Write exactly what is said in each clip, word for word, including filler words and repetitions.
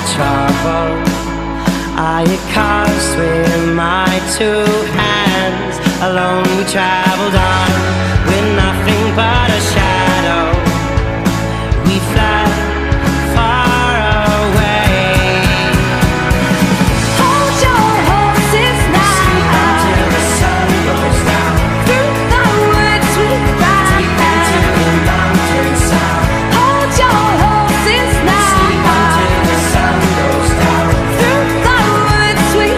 trouble I caused with my two hands. Alone we traveled on with nothing but a shadow. We fled far away. Hold your horses now. Sleep until the sun goes down. Through the woods we ride. Deep into the mountains sound. Hold your horses now. Sleep until the sun goes down. Through the woods we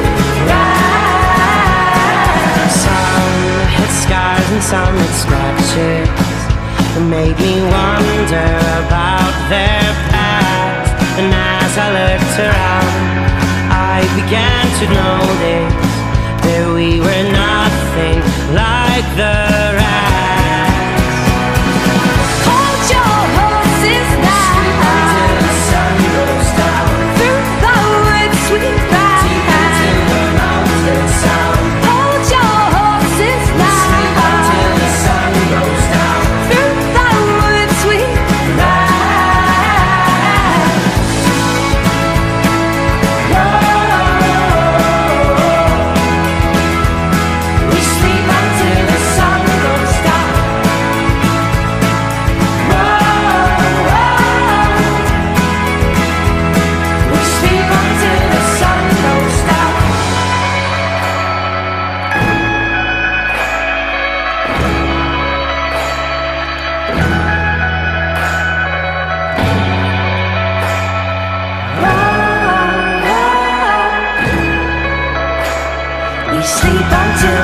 ride. Some hit scars and some hit scratches. It made me wonder about their past. And as I looked around, I began to notice that we were nothing like the rest. Hold your horses now. Until the sun goes down. Through the woods we ride. Deep into the mountains sound. Hold your horses now. Until the sun goes down. Through the woods we ride. We sleep until the sun goes down. We sleep until the sun goes down. We sleep until